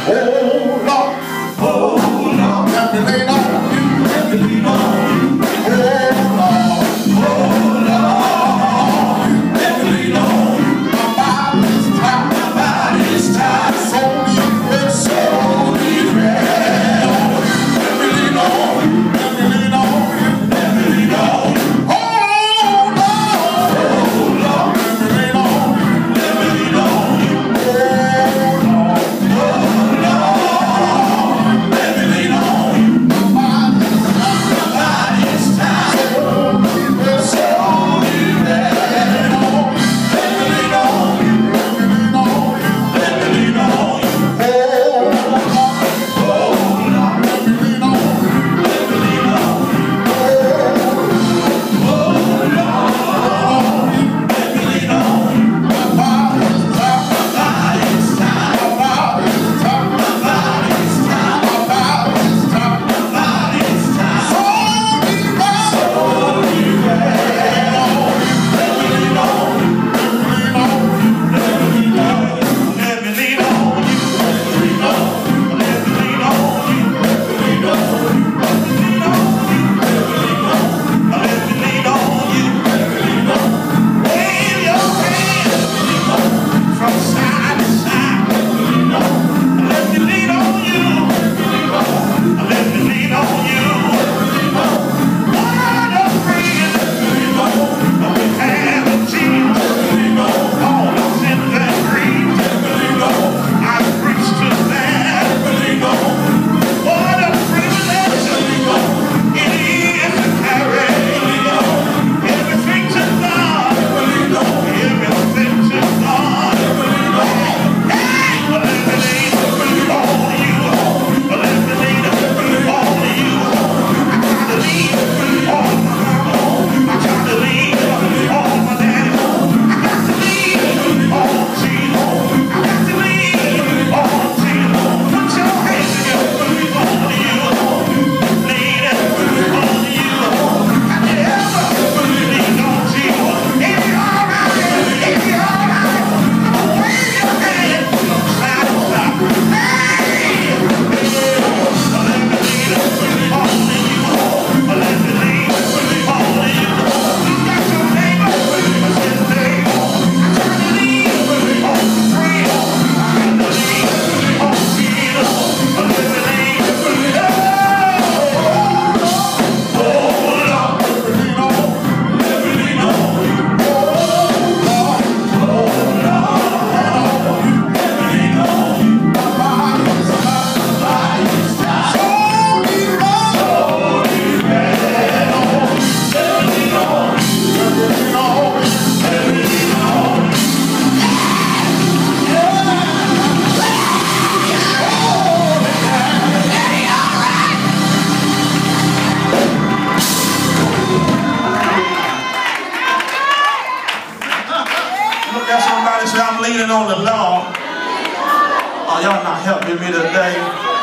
Oh Lord, oh Lord, let me lean on you, let me lean on you. Oh Lord, let me lean on you. My body's tired, so deep, so deep. Let me lean on you, let me lean on you, let me lean on you. Oh Lord, let me lean on you, let me lean on you. Somebody say I'm leaning on the Lord. Oh, y'all not helping me today.